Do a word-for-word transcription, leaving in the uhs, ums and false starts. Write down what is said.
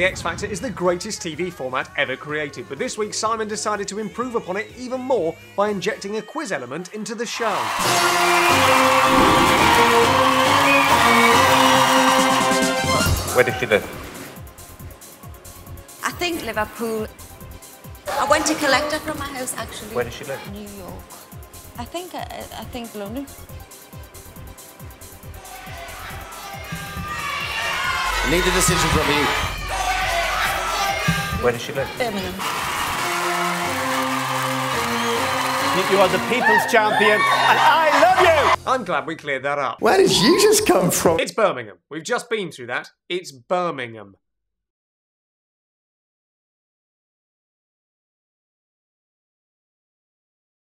The X Factor is the greatest T V format ever created, but this week Simon decided to improve upon it even more by injecting a quiz element into the show. Where does she live? I think Liverpool. I went to collect her from my house, actually. Where does she live? New York. I think, I, I think London. I need a decision from you. Where does she live? Birmingham. You are the people's champion, and I love you! I'm glad we cleared that up. Where did you just come from? It's Birmingham. We've just been through that. It's Birmingham.